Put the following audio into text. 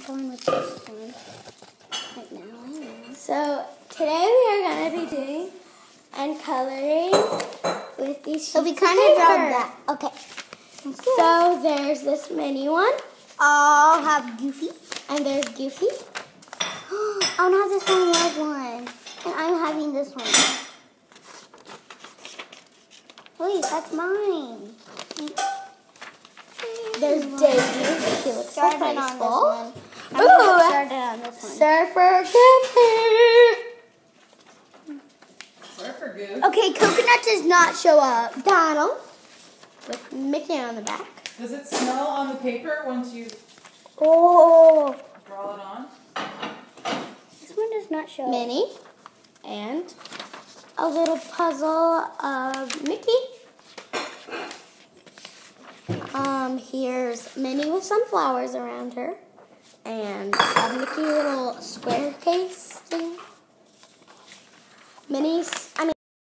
going with this one right now. So today we are going to be doing and coloring with these sheets So we kind of draw that. Okay. So there's this mini one. I'll have Goofy. And there's Goofy. I don't have this one red one. And I'm having this one. Wait, that's mine. There's Daisy. She looks so Started on this graceful. one. I'm gonna get started on this one. Surfer Goofy. Surfer Goofy. Okay, Coconut does not show up. Donald with Mickey on the back. Does it smell on the paper once you Oh, draw it on? this one does not show up. Minnie. And a little puzzle of Mickey. Here's Minnie with some flowers around her. And a Mickey little square case thing. Minnie's